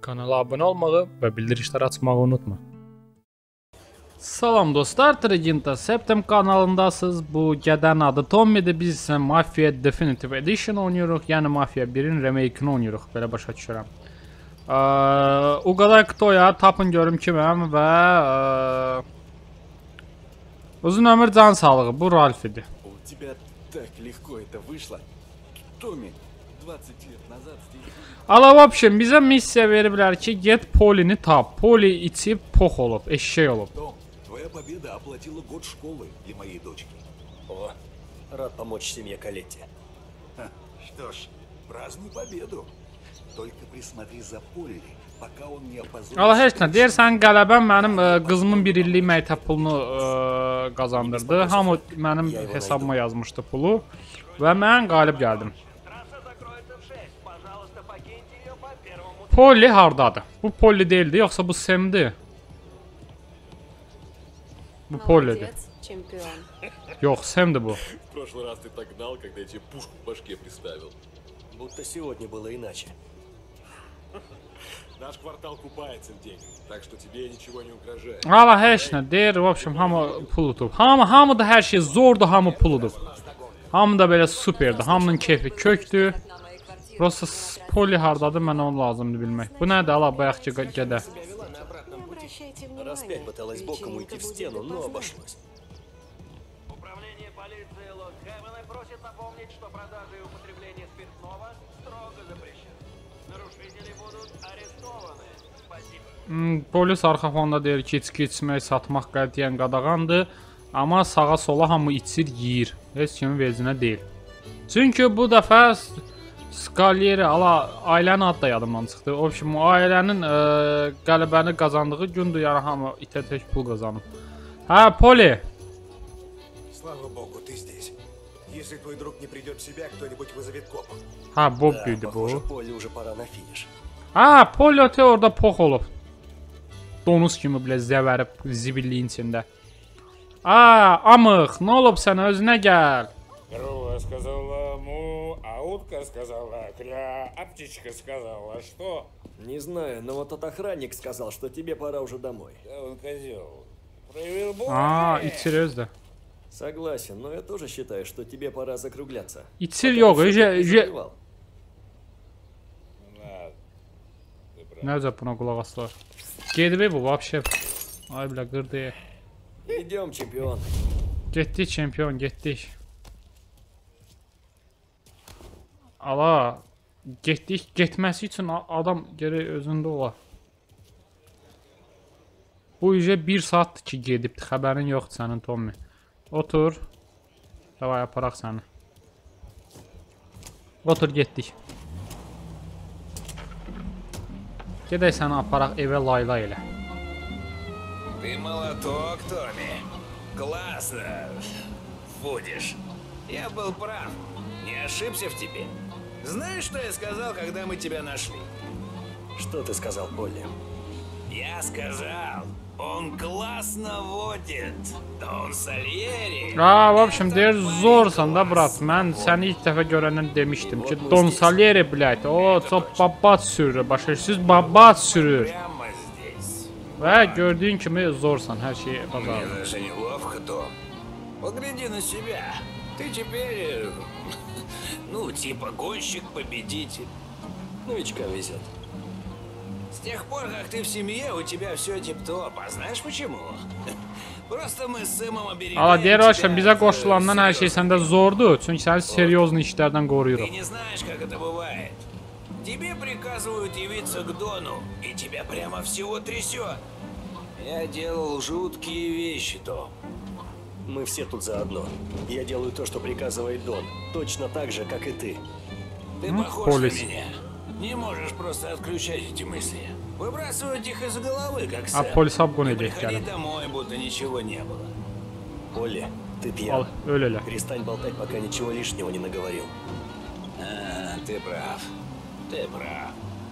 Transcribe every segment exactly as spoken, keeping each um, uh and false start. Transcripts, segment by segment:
Kanala abunə olmağı və bildirişləri açmağı unutma. Salam dostlar, Triginta Septem kanalındasınız. Bu gədən adı Tommy'dir. Biz isə Mafia Definitive Edition oynuyoruz. Yəni Mafia birin remake'ini oynuyoruz. Belə başa düşürəm. Uqaday Ktoya tapın görüm kiməm və uzun ömür can sağlığı. Bu Ralf idi. У тебя так легко это вышло. Томми, двадцать лет назад Ala, в общем, bizə missiya veriblər ki, get Polini tap. Poli içib pox olub, eşşək olub. Том, твоя победа оплатила год школы для моей дочки. О, рад помочь семье Колетти. Ха, что ж, празднуй победу. Только присмотри за Полли, пока он не опозорится. Allah heç nə, deyirsən qələbəm mənim ə, qızımın bir illik məktəb pulunu ə, qazandırdı. Hamı mənim hesabıma yazmışdı pulu və mən qalib gəldim. Polly hardadır? Bu Polly değildi, yoksa bu Sam'di. Bu Polly'di. Yok, Sam'di bu. В прошлый раз ты так гнал, когда я тебе пушку в башке приставил. Будто сегодня было иначе. Наш квартал купается в деньгах, так что тебе ничего не угрожает. Allah heç nə deyir, в общем, hamı pul utub. Hamı, hamı da hər şey zordur, hamı pul udub. Hamı da belə superdir, hamının keyfi kökdür. Prosta Polly hardadır, mənə onu lazımdır bilmək. Bu nədir? Allah, bayaqki gədə. Раз пять пыталась боком уйти в стену, но обошлось. Управление полиции Лос-Хэммона просит напомнить, что продажа и употребление спиртного строго запрещены. Нарушители будут арестованы. Спасибо. Hmm, polis arxa fonda deyir ki, içki içmək, satmaq qətiyyən qadağandır. Amma sağa sola hamı içir, yeyir. Heç kimin vecinə deyil. Çünki bu dəfə Scaglieri, ala, ailənin adı da yadımdan çıxdı. O общем, ailənin ə, qələbəni qazandığı gündür, yəni hamı itə tək pul qazanıb. Hə, Polly. Слава богу, ты здесь. Если твой друг не придет в себя, кто-нибудь вызовет копов. Hə, Bob Да, idi похоже, bu. Полли уже пора на финиш. Hə, Polly ötə orada pox olub. Donuz kimi bilə zəvərib zibilliyin içində. Aa, amıq, nə olub sənə, özünə gəl. Корова сказала му, а утка сказала кря, а птичка сказала что? Не знаю, но вот тот охранник сказал, что тебе пора уже домой. Да он козел. Проявил боль. Aa, içir özdə. Согласен, но я тоже считаю, что тебе пора закругляться. İçir yox, öcə, öcə. Ладно, ты прав. Necə buna qulaq aslar? Gedib bu, vəbşə. Ay bilə, qırdı. Идем, чемпион. Getdik, çempion, getdik. Ala, getdik, getməsi üçün adam gərək özündə ola. Bu üzə bir saatdır ki gedibdi, xəbərin yoxdur sənin, Tommy. Otur. Davay, aparaq səni. Otur, getdik. Gedək səni aparaq evə layla elə. Ты молоток, Томми. Классно. Будешь. Я был прав. Не ошибся в тебе. Знаешь, что я сказал, когда мы тебя нашли? Что ты сказал, Полли? Я сказал, он классно водит. Дон Сальери. Aa, в общем, deyir, zorsan da, brat. Mən səni ilk dəfə görəndən demişdim ki, Don Salieri, blядь, o, çox babat sürür, başa siz babat sürür. Прямо здесь. Və gördüyün kimi zorsan, hər şeyi Мне bazarır. даже неловко, Том. Погляди на себя. Ты теперь, ну, типа гонщик-победитель. Новичкам везет. С тех пор, как ты в семье, у тебя все тип-топ. А знаешь почему? Просто мы с Сэмом оберегаем Ala, deyir, тебя başım, bizə от, qoşulandan hər şey серьезных səndə zordur. Çünki səni seriozlu işlərdən Ты qoruyuruq. не знаешь, как это бывает. Тебе приказывают явиться к Дону, и тебя прямо всего трясет. Я делал жуткие вещи, Том. Мы все тут заодно. Я делаю то, что приказывает Дон. Точно так же, как и ты. Ты Ну, похож полис. на меня. Не можешь просто отключать эти мысли. Выбрасывать их из головы, как A, Сэм. polisə bu И necə приходи gəlim. домой, будто ничего не было. Полли, ты Al, пьян. öl elə. Перестань болтать, пока ничего лишнего не наговорил. А, ты прав. Ты прав.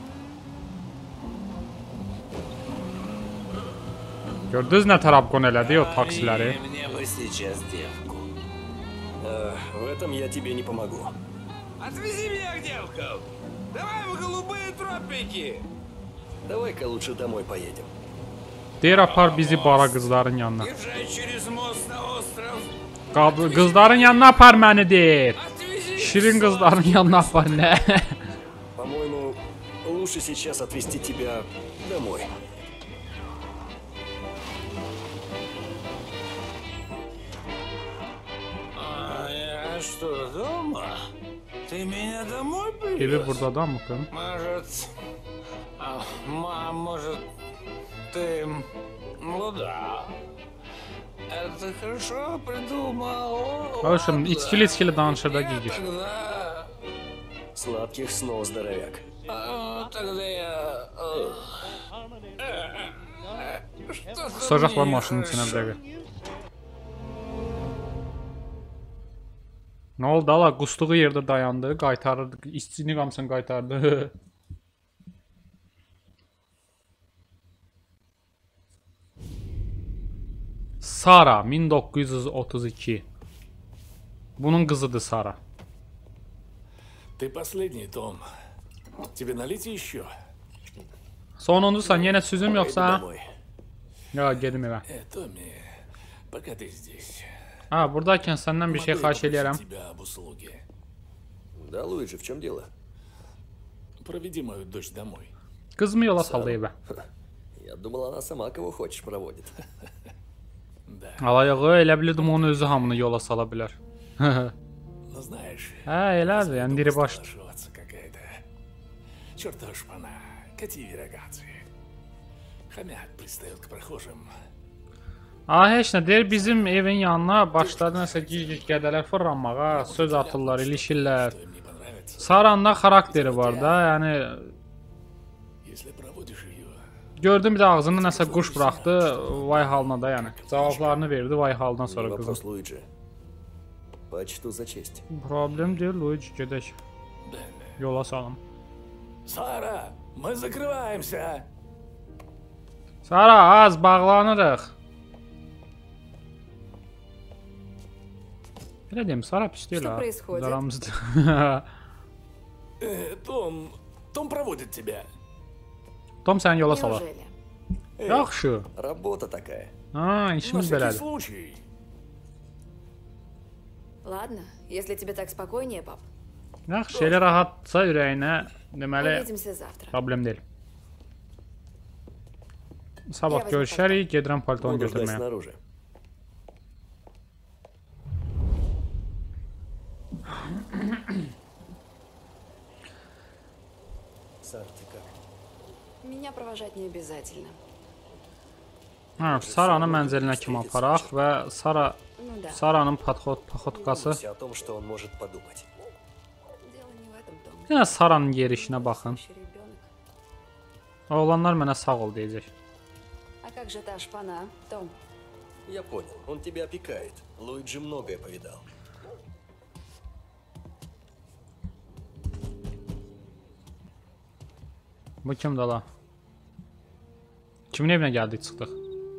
Gördünüz nə tərabqon elədi o taksiləri? И мне бы сейчас девку. А, в этом я тебе не помогу. Отвези меня к девкам! Давай в голубые тропики! Давай-ка лучше домой поедем. Deyir apar bizi bara qızların yanına. Езжай через мост на остров. Qab qızların yanına apar məni deyir. Şirin qızların yanına apar nə? По-моему, лучше сейчас отвезти тебя домой. А я что, дома? Ты меня домой Evi привез? burada mı kın? Может... а, ма- может, ты... Ну да. Это хорошо придумал. Başım içkili içkili danışır da Я gidiyor. тогда... Сладких снов, здоровяк. а, тогда я... э, э, что-то Qısacaqlar мне maşının içinə bir нехорошо. dəqiqə. Nə oldu ala? Qustuğu yerdə dayandı, qaytarırdı, işçini qamsın qaytardı. Sara min doqquz yüz otuz iki. Bunun qızıdır Sara. Ты последний, Том. Тебе налить еще? Sonuncusan yenə süzüm Пойду yoxsa? домой. Ya gedim evə. Э, Томми, пока ты здесь. Ha, buradayken səndən bir şey могу я xahiş eləyərəm. попросить тебя об услуге? Да, Луиджи, в чем дело? Проведи мою дочь домой. Qızımı yola saldı evə. Я думал, она сама кого хочешь проводит. Да. Alayağı elə bilirdim onun özü hamını yola sala bilər. Но знаешь, Hə, elədir, yəni diri baş. нашелся какая-то. Чёртова шпана, кативи рогатцы. Хомяк пристает к прохожим. Ah, heç nə deyir, bizim evin yanına başladı nəsə gic-gic qədələr fırlanmağa, söz atırlar, ilişirlər. Что им не понравится, Saranın da xarakteri var da, yəni если проводишь ее, gördüm bir də ağzına nəsə quş buraxdı, vay halına da yəni. Cavablarını verdi, vay haldan Не sonra вопрос, qızım. Луиджи. Почту за честь. Problem deyil, Luigi, gedək. Бен. Yola salım. Сара, мы закрываемся. Sara, az bağlanırıq. Belə deyim, Sara pis deyil Что ha. происходит? Aramızda. Э, Том, Том проводит тебя. Tom səni yola salar. Неужели? Yaxşı. Работа такая. Ha, На işimiz всякий belədir. случай. Ладно, если тебе так спокойнее, пап. Yaxşı, elə rahatsa ürəyinə, deməli, Увидимся завтра. problem deyil. Sabah Я возьму görüşərik, gedirəm paltonu Буду ждать götürməyə. снаружи. Сара, ты как? Меня провожать не обязательно. Hə, Saranı mənzilinə kimi aparaq və Sara Ну да, Saranın paxot paxotkası. Все о том, что он может подумать. дело не в этом, Том. Yenə Saranın yerişinə baxın. Еще ребенок. Oğlanlar mənə sağ ol deyəcək. А как же та шпана, Том? Я понял, он тебя опекает. Луиджи многое повидал. Bu kimdir la? Kimin evinə gəldik, çıxdıq?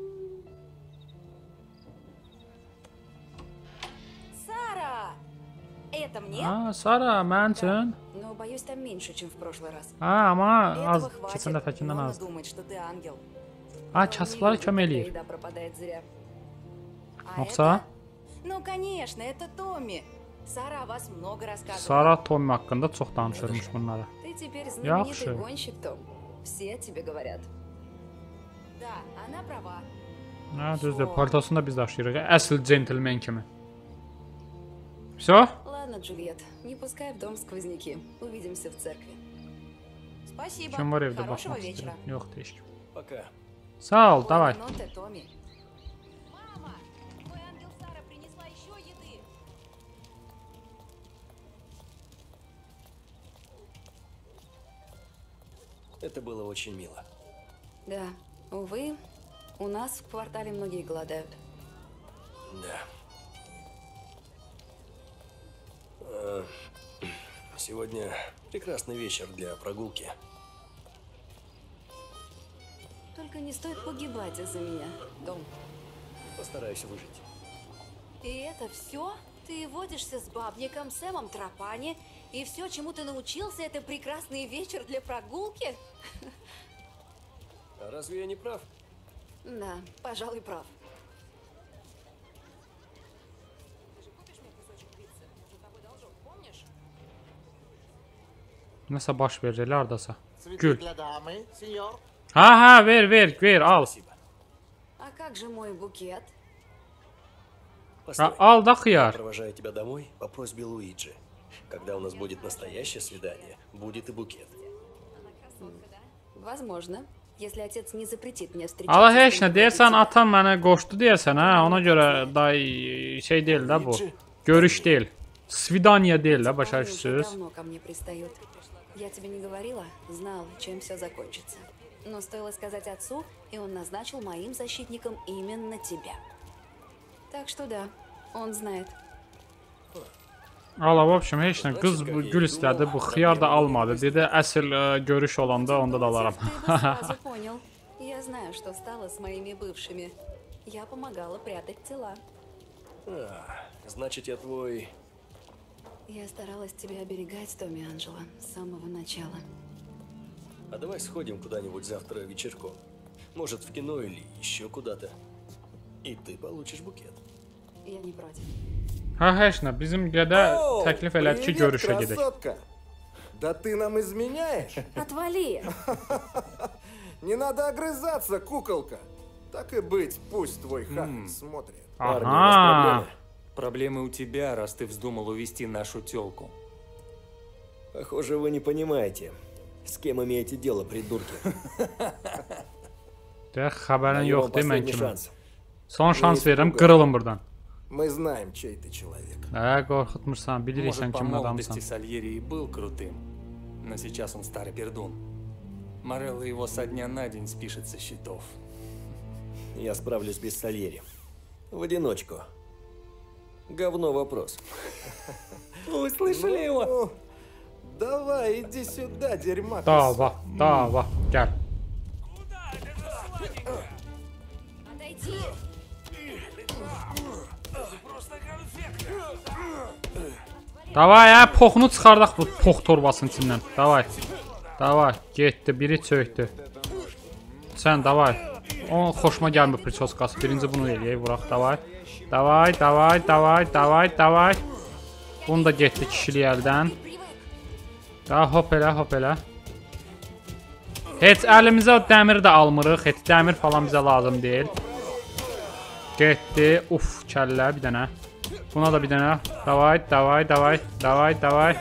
Сара! Это мне? Ha, Sara, mən üçün. Но боюсь, там меньше, чем в прошлый раз. Ha, amma az Этого keçən хватит, dəfəkindən но она azdır. думает, что ты ангел. Ha, kasıblara kömək eləyir. Еда пропадает зря. А Yoxsa это? Ну, конечно, это Томми. Сара о вас много рассказывала. Sara Tommy haqqında çox danışırmış bunlara. Ты теперь знаменитый Yaxşı. гонщик, Том. Все тебе говорят. Да, она права. Ha, düzdür, paltosunu da biz daşıyırıq. Əsl centlmen kimi. Всё? Ладно, Джульет, не пускай в дом сквозняки. Увидимся в церкви. Спасибо. Kim var evdə Хорошего baxmaq вечера. istəyirəm. Yox, deyək. Пока. Sağ ol, davay. Ну ты, Томми. Мама, твой ангел Сара принесла еще еды. Это было очень мило. Да, увы, у нас в квартале многие голодают. Да. Э, Сегодня прекрасный вечер для прогулки. Только не стоит погибать из-за меня, Том. Постараюсь выжить. И это все? Ты водишься с бабником Сэмом Тропани, и все, чему ты научился, это прекрасный вечер для прогулки? А разве я не прав? Да, пожалуй, прав. Nəsə baş verir elə hardasa. Gül. Ha ha ver ver ver al. А как же мой букет? Постой. Ha, al da Я xiyar. провожаю тебя домой по просьбе Луиджи. Когда у нас будет настоящее свидание, будет и букет. Возможно, если отец не запретит мне встречаться. Ala с heç nə кем-нибудь deyirsən, из тебя. atam mənə qoşdu deyirsən, hə? Ona görə da şey deyil də bu. Görüş deyil. Svidaniya deyil də, başa Парни уже düşürsüz? давно ко мне пристают. Я тебе не говорила, знала, чем все закончится. Но стоило сказать отцу, и он назначил моим защитником именно тебя. Так что да, он знает. Ala, в общем, heç nə. Qız bu gül istədi, bu xiyar da almadı. Dedi, əsl ə, görüş olanda onda da alaram. Ты бы сразу понял. Я знаю, что стало с моими бывшими. Я помогала прятать тела. А, значит, я твой... Я старалась тебя оберегать, Томми Анджело, с самого начала. А давай сходим куда-нибудь завтра вечерком. Может, в кино или еще куда-то. И ты получишь букет. Я не против. Ha, heç nə. Bizim gədə təklif elədi ki, görüşə gedək. красотка! Да ты нам изменяешь? Отвали! Не надо огрызаться, куколка. Так и быть, пусть твой хахаль смотрит. Парни, у нас Aha. проблемы. Проблемы у тебя, раз ты вздумал увести нашу тёлку. Похоже, вы не понимаете, с кем имеете дело, придурки. Də xəbərin Даем вам yoxdur mən последний kimi. шанс. Son şans verirəm, qırılın burdan. Мы знаем, чей ты человек. Hə, qorxutmursan, bilirsən Может, по kimin молодости adamsan. Сальери и был крутым, но сейчас он старый пердун. Морелло его со дня на день спишет со счетов. Я справлюсь без Сальери. В одиночку. Говно вопрос. Вы слышали его? Ну, давай, иди сюда, дерьма. ты Dava, dava, gəl. Отойди! Davay, hə, poxunu çıxardaq bu pox torbasının içindən. Davay. Davay, getdi, biri çöktü. Sən davay. O xoşuma gəlmir priçoskası. Birinci bunu eləyək, vuraq, davay. Davay, davay, davay, davay, davay. Bunu da getdi kişilik əldən. Daha hop elə, hop elə. Heç əlimizə dəmir də almırıq. Heç dəmir falan bizə lazım deyil. Getdi. Uf, kəllə bir dənə. Buna da bir dənə. Davay, davay, davay, davay, davay.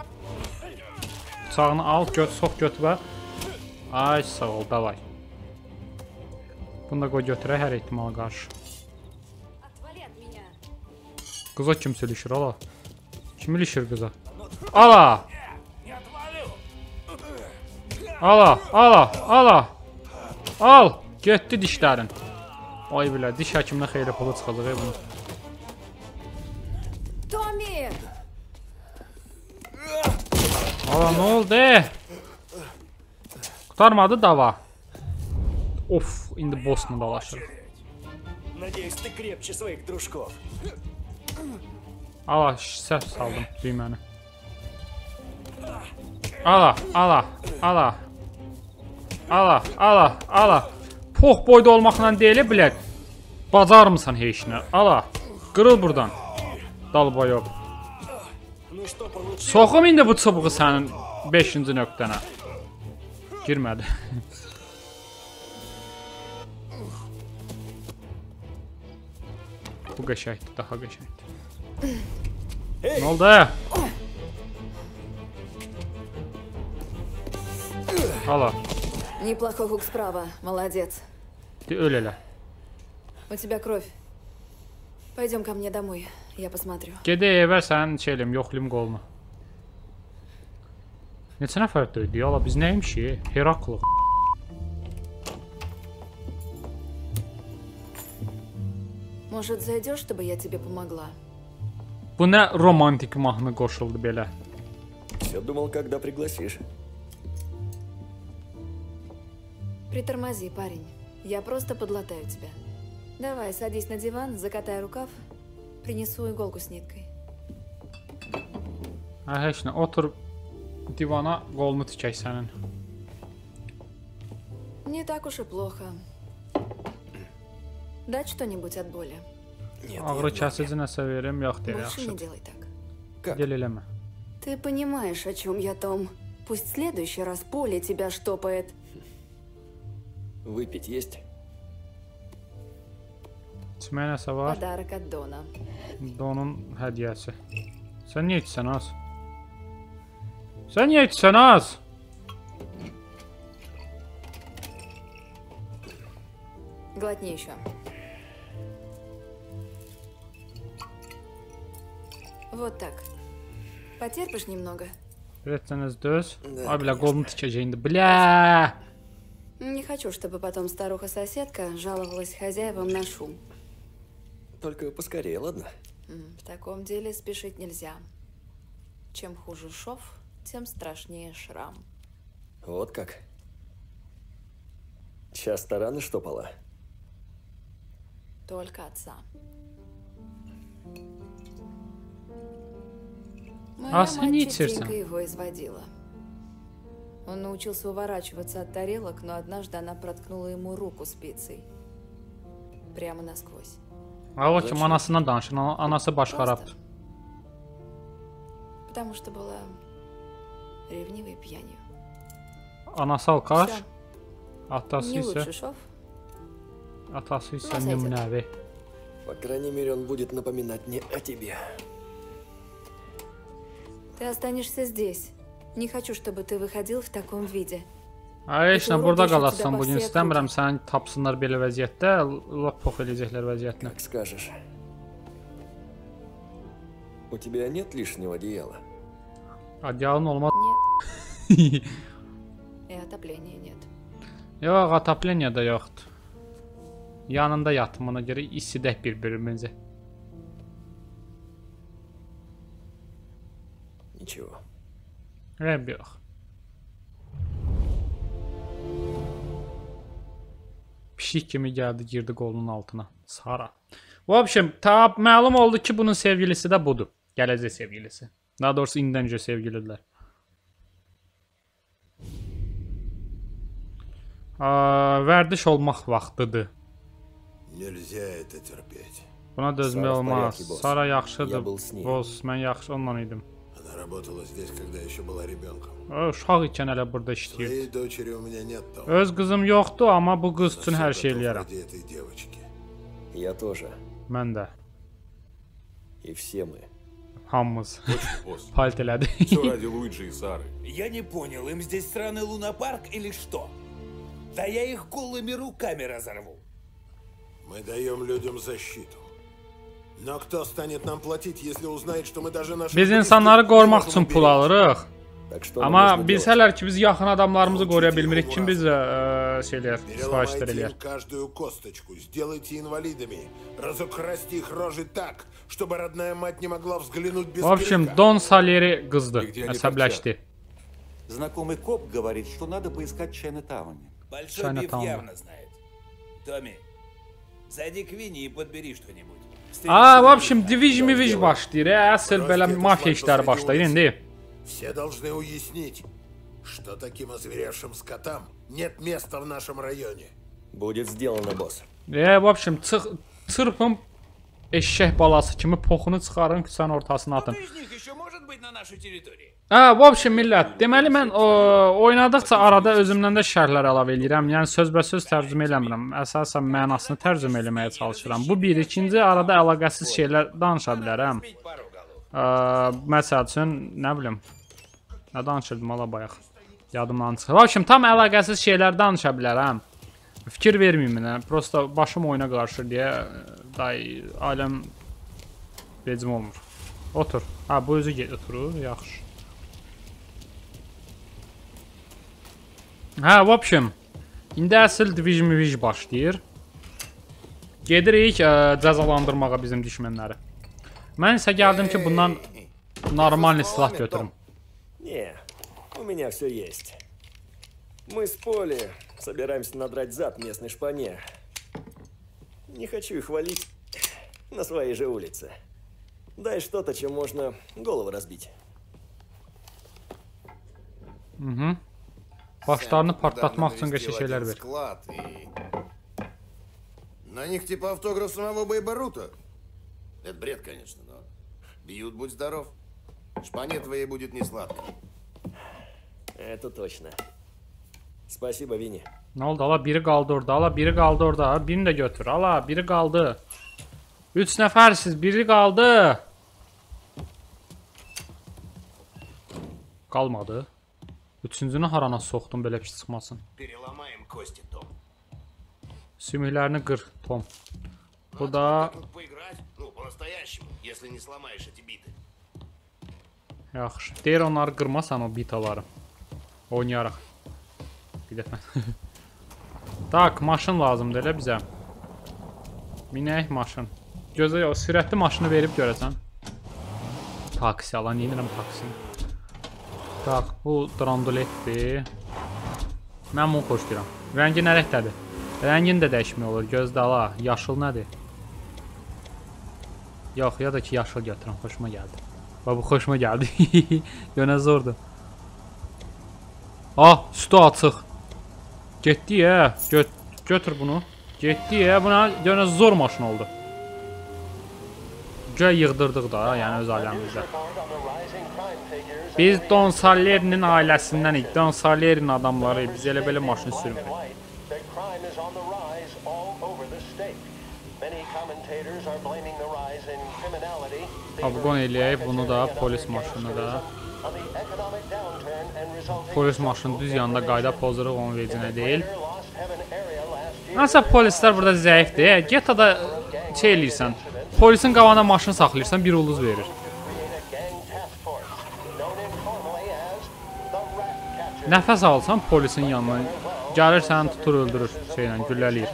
Sağını al, göt, sox götürə. Ay, sağ ol, davay. Bunu da qoy götürək hər ehtimala qarşı. Отвали от меня! Qıza kimsə ilişir, ala. Kim ilişir qıza? Ala! Ala, ala, ala. Al, getdi dişlərin. Ay bilə, diş həkiminə xeyli pulu çıxacaq ey bunu. Томми! Ala, nə oldu? Qurtarmadı dava. Of, indi bossla dalaşırıq. Надеюсь, ты крепче своих дружков. Ala, səhv saldım düyməni. Ala, ala, ala. Ala, ala, ala. Pox boyda olmaqla deyil, bilək. Bacarmısan heçinə. Ala, qırıl buradan. Dalboyob. Ну что, получилось? Soxum indi bu çubuğu sənin beşinci nöqtənə. Girmədi. Bu qəşəngdir, daha qəşəngdir. Nə oldu? Ala, Неплохой хук справа, молодец. de öl elə. У тебя кровь. Пойдем ко мне домой, я посмотрю. Gedək evə sənin şeylim, yoxlayım qolunu. Neçə nəfər döydü? Ala, biz nəymişik? Heraklıq. Может, зайдешь, чтобы я тебе помогла? Bu nə romantik mahnı qoşuldu belə. Все думал, когда пригласишь. Притормози, парень. Я просто подлатаю тебя. Давай, садись на диван, закатай рукав. Принесу иголку с ниткой. Hə, heç nə, otur divana qolunu tikək sənin. Не так уж и плохо. Дать что-нибудь от боли? Ağrı kəsici nəsə verim, yox deyir, Больше не yaxşıdır. делай так. Gel eləmə. Ты понимаешь, о чем я, Том? Пусть в следующий раз Поле тебя штопает. Выпить есть? İçməyə nəsə var? Подарок от Дона. Donun hədiyyəsi. Sən niyə içsən az? Sən niyə içsən az? Глотни еще. Вот так. Потерпишь немного? Retsəniz döz. Ay bilə, qolunu tikəcək indi. Bilə! Не хочу, чтобы потом старуха-соседка жаловалась хозяевам на шум. Только поскорее, ладно? М, В таком деле спешить нельзя. Чем хуже шов, тем страшнее шрам. Вот как. Часто раны штопала? Только отца. Моя А сын мать не частенько терся. его изводила. Он научился уворачиваться от тарелок, но однажды она проткнула ему руку спицей. Прямо насквозь. Ha, o kim anasından danışır, ana- anası baş xarabdır. Потому что была ревнивой пьянью. Anası alqaş, Всё. atası Не isə лучший шов. atası isə Nasıl edin? nümunəvi. По крайней мере, он будет напоминать мне о тебе. Ты останешься здесь. Не хочу, чтобы ты выходил в таком виде. Ay, heç nə, Doğru burada deşik qalasan də bugün. basıya İstəmirəm səni tapsınlar belə vəziyyətdə, lap pox eləyəcəklər vəziyyətinə. Как скажешь. У тебя нет lишнего одеяла? Adyalın olmaz. Нет. И отопления нет. Yox, atapleniya da yoxdur. Yanında yatımına görə isidək bir-birimizi. Ничего. Rəbb yox. Pişik kimi gəldi, girdi qolunun altına. Sara. Bu общем, ta məlum oldu ki, bunun sevgilisi də budur. Gələcək sevgilisi. Daha doğrusu indən öncə sevgilidirlər. Aa, vərdiş olmaq vaxtıdır. Нельзя это терпеть. Buna dözmək Sara olmaz. порядке, boss. Sara Я yaxşıdır. был с ней. Boss, mən yaxşı onunla idim. Она работала здесь, когда еще была ребенком. O, uşaq ikən hələ burada işləyirdi. Своей дочери у меня нет, Том. Öz qızım yoxdur, amma bu qız üçün hər şey Готов eləyərəm. ради этой девочки. Я тоже. Mən də. И все мы. Hamımız. Босс, Palt elədi. все ради Луиджи и Сары. Я не понял, им здесь сраный лунопарк или что? Да я их голыми руками разорву. Мы даем людям защиту. Но кто станет нам платить, если узнает, что мы даже наши... Biz insanları qorumaq üçün pul alırıq. Так что нам Amma нужно bilsələr ki, biz yaxın adamlarımızı qoruya bilmirik, kim bizə ə, şeylər, sifarişlər Переломайте eləyər. им каждую косточку, сделайте инвалидами, разукрасьте их рожи так, чтобы родная мать не могла взглянуть без В общем, крика. Don Salieri qızdı, Где они əsəbləşdi. Знакомый коп говорит, что надо поискать Чайна-тауне. Большой Чайна Биф Таун. явно знает. Томми, зайди к Винни и подбери что-нибудь. Aa, в общем, division mivic başlayır, əsl belə mafiya işləri başlayır indi. Все должны уяснить, что таким озверевшим скотам нет места в нашем районе. Будет сделано, босс. E, в общem, çıx, çırpın eşək balası kimi poxunu çıxarın küçənin ortasına atın. Из них еще может быть на нашей территории? Hə, в общем, millət, deməli mən o, oynadıqca arada özümdən də şərhlər əlavə edirəm. Yəni sözbəsöz tərcümə eləmirəm. Əsasən mənasını tərcümə eləməyə çalışıram. Bu bir, ikinci arada əlaqəsiz şeylər danışa bilərəm. Ə, məsəl üçün, nə bilim, nə danışırdım ala bayaq. Yadımdan çıxır. В общем, tam əlaqəsiz şeylər danışa bilərəm. Fikir verməyim mənə. Prosta başım oyuna qarışır deyə day aləm vecim olmur. Otur. Ha, bu özü oturur. Yaxşı. Hə, в общем, indi əsl Division Mivic başlayır. Gedirik ə, cəzalandırmağa bizim düşmənləri. Mən isə gəldim ki, bundan normal silah götürüm. Не, у меня все есть. Мы с Поли собираемся надрать зад местной шпане. Не хочу их валить на своей же улице. Дай что-то, чем можно голову разбить. Mhm. Başlarını partlatmaq üçün qəşəng şeylər ver. Склад и... На них типа автограф самого Бейбарута. Это бред, конечно, но... Бьют, будь здоров. Шпане твоей будет не сладко. Это точно. Спасибо, Винни. Nə oldu? Ala biri qaldı orada. Ala biri qaldı orada. Birini də götür. Ala biri qaldı. Üç nəfərsiz. Biri qaldı. Qalmadı. Üçüncünü harana soxdum belə pis çıxmasın. Переломаем кости, Том. Sümüklərini qır, Tom. Bu da... Поиграть? Ну, по-настоящему, если не сломаешь эти биты. Yaxşı. Deyir onları qırmasan o bitaları. Oynayaraq. Bir dəfə. Tak, maşın lazımdır elə bizə. Minək maşın. Gözə yox, sürətli maşını verib görəsən. Taksi alan, yenirəm taksini. Tak, bu drondoletdir. Mən bunu xoşlayıram. Rəngi nə rəngdədir? Rəngin də dəyişmək olur. Gözdə ala. Yaşıl nədir? Yox, ya da ki yaşıl götürəm. Xoşuma gəldi. Bax, bu xoşuma gəldi. Yönə zordur. Ah, üstü açıq. Getdi ya. Göt götür bunu. Getdi ya. Buna yönə zor maşın oldu. Gəl yığdırdıq da, yəni öz ailəmizdə. Biz Don Salierinin ailəsindənik. Don Salierinin adamları. Biz elə belə maşın sürmürük. Abqon eləyək bunu da, polis maşını da. Polis maşını düz yanında qayda pozuruq, onun vecinə deyil. Nəsə polislər burada zəifdir. Gettada şey eləyirsən, polisin qabağına maşını saxlayırsan, bir ulduz verir. Nəfəs alsan polisin yanına, gəlir səni tutur öldürür şeylə, gülləliyir.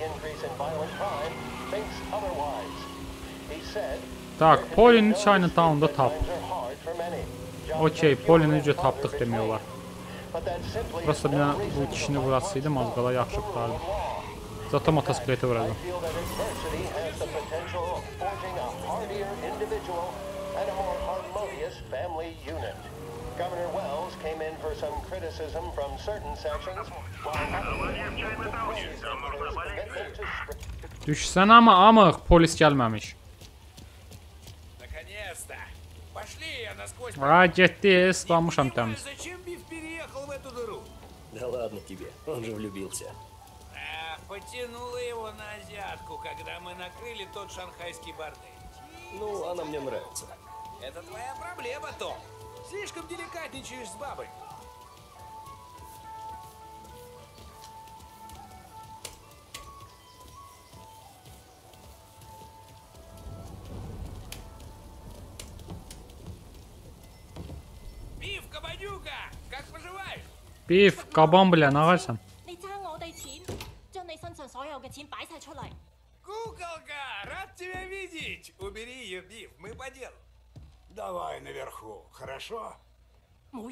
Tak, Polini Chinatown'da tap. Okey, Polini necə tapdıq demək olar. Burası bir bu kişini vurasıydı, mazqala yaxşı qutardı. Zata motosikleti vuracaq. Düşsən ama amıq, polis gəlməmiş. А, getdi, ıslanmışam təmiz. Да ладно тебе, он же влюбился. А, потянула его на азиатку, когда мы накрыли тот шанхайский бордель. Ну, она мне нравится. Это твоя проблема, Том. Слишком деликатничаешь с бабой. Биф, кабанюка, как поживаешь? Bif, qaban bilən, ağarsan. Куколка, рад тебя видеть. Убери ее, Биф, мы по делу. Давай наверху, хорошо? В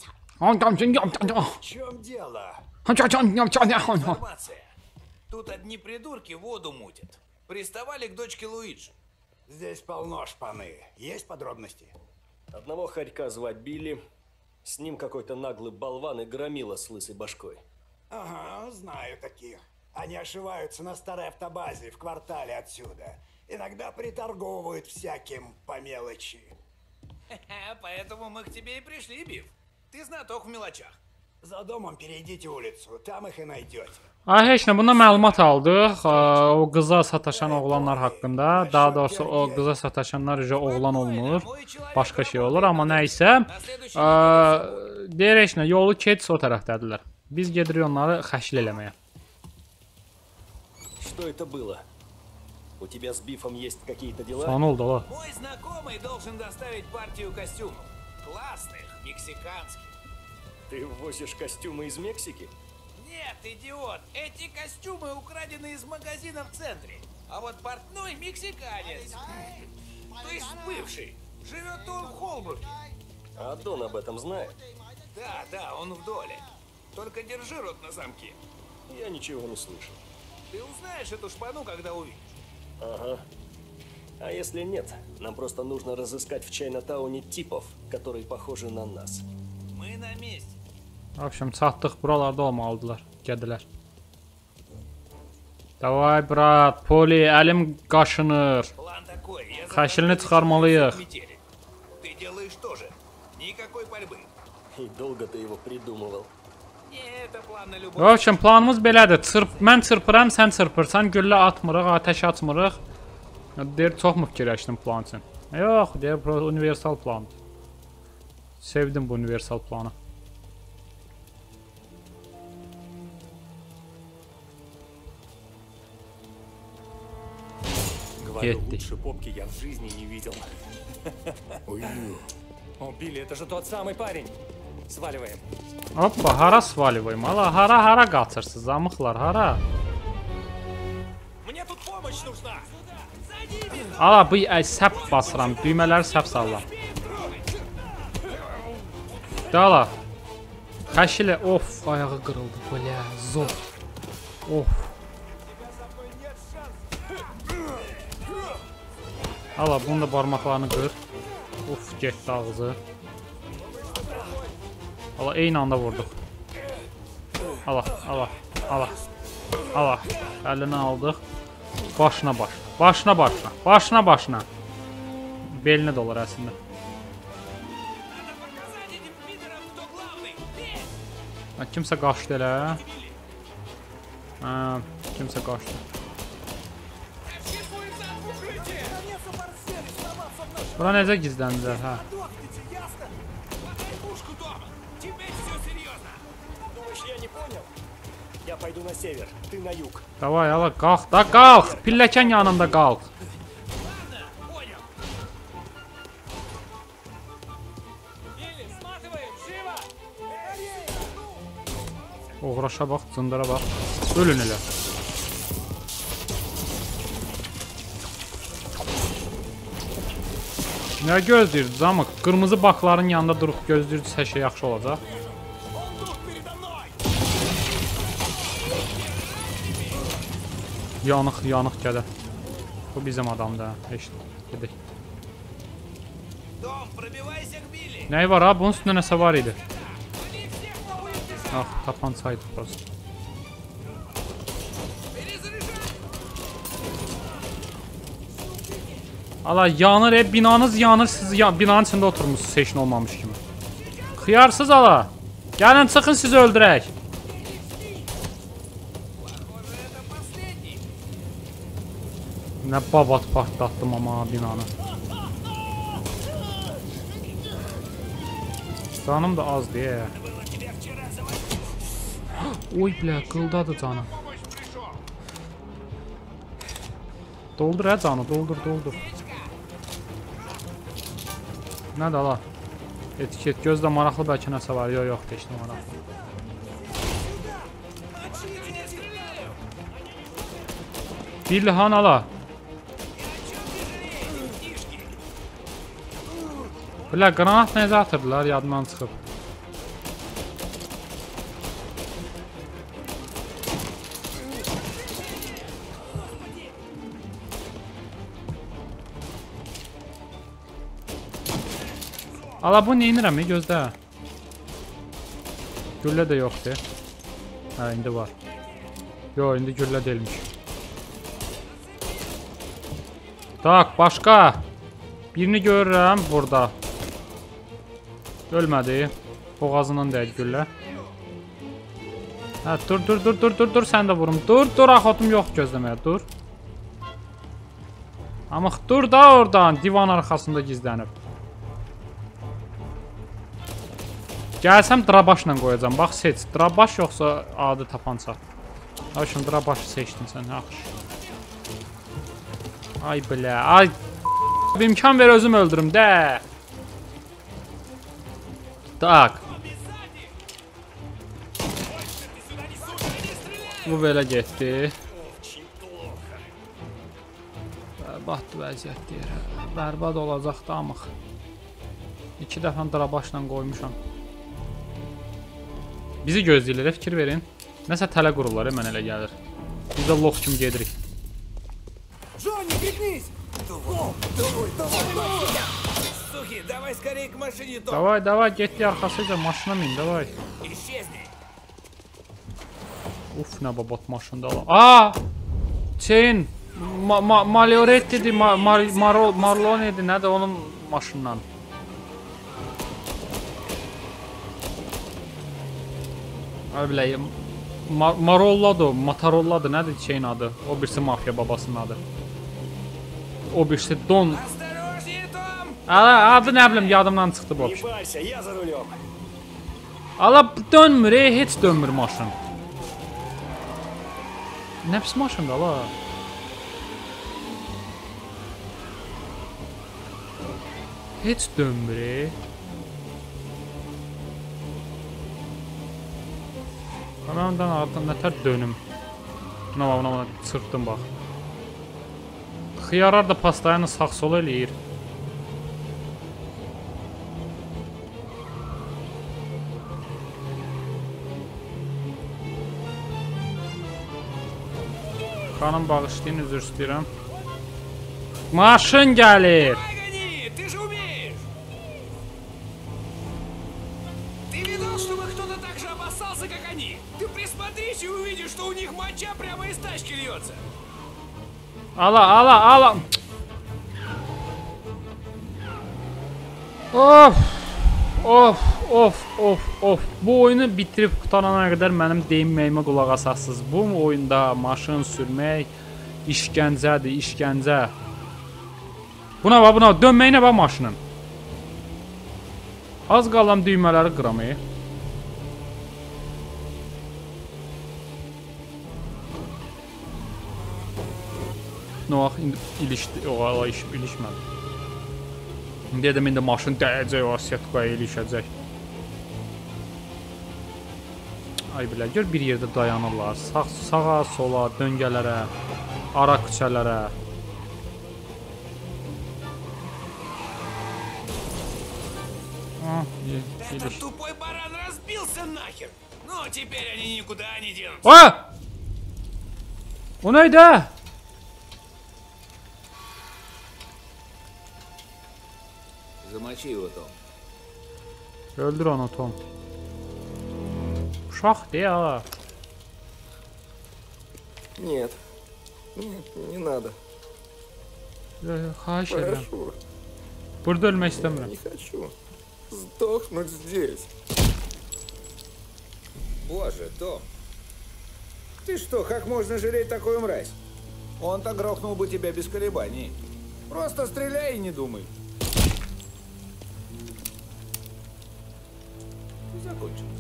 чем дело? Информация. Тут одни придурки воду мутят. Приставали к дочке Луиджи. Здесь полно шпаны. Есть подробности? Одного хорька звать Билли. С ним какой-то наглый болван и громила с лысой башкой. Ага, знаю таких. Они ошиваются на старой автобазе в квартале отсюда. Иногда приторговывают всяким по мелочи. Поэтому мы к тебе и пришли, Биф. Ты знаток в мелочах. За домом перейдите улицу, там их и найдете. Ay, heç nə, bundan məlumat aldıq. O qıza sataşan oğlanlar haqqında. Daha doğrusu o qıza sataşanlar üzə oğlan olmur. Başqa şey olur, amma nə isə. Deyir, heç nə, yolu keç o tərəfdədirlər. Biz gedirik onları xəşil eləməyə. Что это было? У тебя с Бифом есть какие-то дела? Сан oldu ala. Мой знакомый должен доставить партию костюмов. Классных, мексиканских. Ты возишь костюмы из Мексики? Нет, идиот, эти костюмы украдены из магазина в центре. А вот портной мексиканец. То есть бывший. Живет он в Холбурге. А Дон об этом знает? Да, да, он в доле. Только держи рот на замке. Я ничего не слышу. Ты узнаешь эту шпану, когда увидишь. Ага. А если нет, нам просто нужно разыскать в Чайнатауне типов, которые похожи на нас. Мы на месте. Akşam çatdıq, buralarda olmalıdılar, gedilər. Davay, brat, Poli, əlim qaşınır. Xəşilini çıxarmalıyıq. Ты делаешь тоже. Никакой пальбы. И долго ты его придумывал? Это план на любой. Akşam planımız belədir. Çırp, mən çırpıram, sən çırpırsan, güllə atmırıq, ateş açmırıq. Deyir, çox mu fikirləşdim plan üçün? Yox, deyir, universal plandır. Sevdim bu universal planı. Говорю, лучше попки я в жизни не видел. О, Билли, это же тот самый парень. Сваливаем. Hoppa, hara svaливаем? Ala, hara hara qaçırsınız, zamıqlar, hara? Мне тут помощь нужна. Ala, bu səhv basıram, düymələri səhv sallam. Dala. Xəşilə, of, ayağı qırıldı, belə, zor. Of. Ala, bunun da barmaqlarını qır. Uf, getdi ağzı. Ala, eyni anda vurduq. Ala, ala, ala. Ala, əlini aldıq. Başına baş. Başına başına. Başına başına. Belinə də olar əslində. Kimsə qaçdı elə. Hə, kimsə qaçdı. Bura necə gizləndilər, hə? Я пойду на север, ты на юг. Davay, ala, qalx da, qalx! Pilləkən yanında qalx. Oğraşa bax, cındara bax. Ölün elə. Nə gözləyirdi zamıq? Qırmızı bakların yanında durub gözləyirdi, hər şey yaxşı olacaq. Yanıq, yanıq gələ. Bu bizim adamdır, heç gedək. Nəyi var ha? Bunun üstündə nəsə var idi. Ah, tapansaydı burası. Ala, yanır, e, binanız yanır, siz ya binanın içində oturmuşsunuz, heç nə olmamış kimi. Xiyarsız ala. Gəlin, çıxın, sizi öldürək. Nə babat partlatdım ama binanı. Canım da az deyə. Oy bilə, qıldadır canım. Doldur hə canı, doldur, doldur. Nədir ala? Etiket, gözlə maraqlı bəlkə nəsə var. Yox, yox, heç nə maraqlı. Bilhan ala. Bilə, qranat necə atırdılar, yadımdan çıxıb. Ala, bu neynirəm, gözlə. Güllə də yoxdur. Hə, indi var. Yox, indi güllə deyilmiş. Tak, başqa. Birini görürəm burada. Ölmədi. Boğazından deyil güllə. Hə, dur, dur, dur, dur, dur, dur, sən də vurum. Dur, dur, axotum yox gözləməyə, dur. Amma dur da oradan, divan arxasında gizlənib. Gəlsəm drabaşla qoyacam, bax seç. Drabaş yoxsa adi tapança. Aşın, drabaşı seçdin sən, yaxşı. Ay bilə, ay. İmkan ver özüm öldürüm, də. Tak. Bu belə getdi. Bərbad vəziyyət deyir. Bərbad olacaq da amıq. İki dəfə drabaşla qoymuşam. Bizi gözləyirlər, fikir verin. Nəsə tələ qururlar, mən elə gəlir. Biz də lox kimi gedirik. Джонни, пригнись! Давай, давай, давай! Сухи, давай скорее к машине, Том! Davay, davay, getdi arxasıca, maşına min, davay. Исчезни! Uf, nə babat maşında ala. Aa! Şeyin ma ma Malioretti'di, ma ma Marlo Marloni'di, nədir onun maşından? Ay biləyim. Mar Marolladır, Motorolladır, nədir şeyin adı? O birisi mafya babasının adı. O birisi Don. Ala adı nə bilim yadımdan çıxdı bu. Ala dönmür, ey, heç dönmür maşın. Nə pis maşındır ala. Heç dönmür, ey. Mən ondan ardından nətər dönüm. Buna bax, buna bax, çırpdım bax. Xiyarlar da pastayanı sağ-sol eləyir. Xanım bağışlayın, üzr istəyirəm. Maşın gəlir. И увидишь, что у них моча прямо из тачки льется. Ala, ala, ala. Of. Of, of, of, of. Bu oyunu bitirib qutarana qədər mənim deyinməyimə qulaq asasınız. Bu oyunda maşın sürmək işgəncədir, işgəncə. Buna bax, buna dönməyinə bax maşının. Az qalan düymələri qıram. No, ilişdi, o ala iş ilişmədi. Dedim indi maşın dəyəcək, o asiyetqaya ilişəcək. Ay bilə, gör bir yerdə dayanırlar. Sağ, sağa, sola, döngələrə, ara küçələrə. Этот тупой баран разбился нахер. Ну, теперь они никуда не денутся. А! O neydi? Замочи его, Том. Öldür onu, Tom. Uşaq de ya. Нет. Нет, не надо. Xahiş edirəm. Прошу. Burada ölmək istəmirəm. Не хочу. Сдохнуть здесь. Боже, Том. Ты что, как можно жалеть такую мразь? Он-то грохнул бы тебя без колебаний. Просто стреляй и не думай. Закончилось.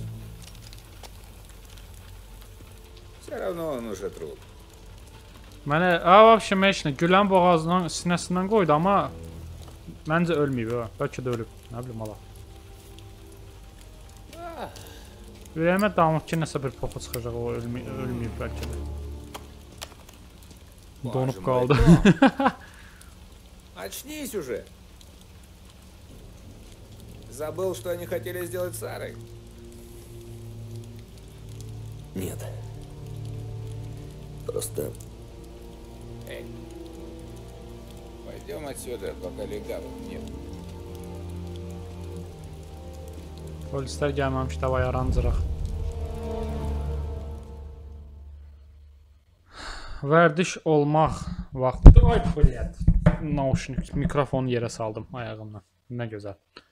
Все равно он уже труп. Mənə, a, vəbşə, mən işinə gülən boğazından, sinəsindən qoydu, amma məncə ölməyib, ha. Bəlkə də ölüb, nə bilim, ala. Ürəyimə damıq ki, nəsə bir poxu çıxacaq, o ölməyib, bəlkə də. Donup qaldı. Очнись уже. Забыл, что они хотели сделать с Сарой? Нет. Просто... Эй, пойдем отсюда, пока легавых нет. Polislər gəlməmiş də vay arancıraq. Vərdiş olmaq vaxtı. Ay, bliyət. Naushnik, mikrofonu yerə saldım ayağımdan. Nə gözəl.